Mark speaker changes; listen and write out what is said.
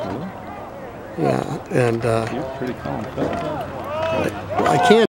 Speaker 1: Really?
Speaker 2: Yeah, and
Speaker 1: You're pretty calm fella.
Speaker 2: I can't.